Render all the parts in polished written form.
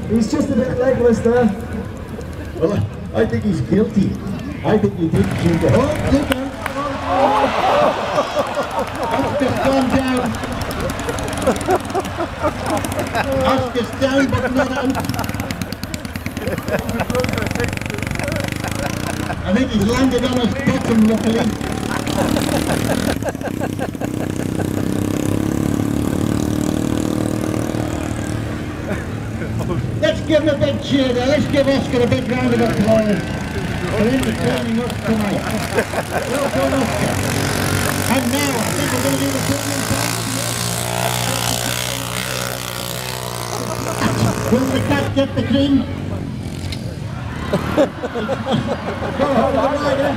He's just a bit legless there. Well, I think he's guilty. I think he did shoot it. Oh, look out! Oscar's gone down. Oscar's down, but not out. I think he's landed on his bottom, luckily. Let's give him a big cheer there. Let's give Oscar a big round of applause for entertaining us tonight. Well done, Oscar. And now, I think we're going to do the filming time. Will the cat get the cream? Go on, rider.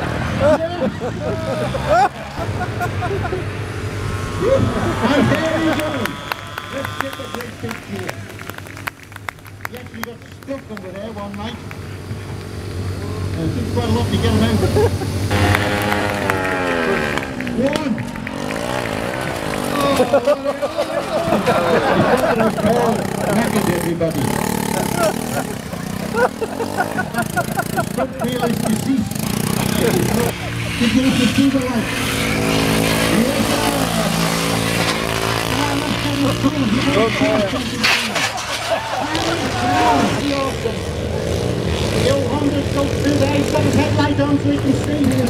And there he goes. Let's get the great big cheer. He actually got stuck over there one night. It took quite a lot to get him out. One. Knackered everybody. His foot wheel is deceased. He goes to see the light. Yes, the old Honda's go through there, he's got his headlight on so he can see here.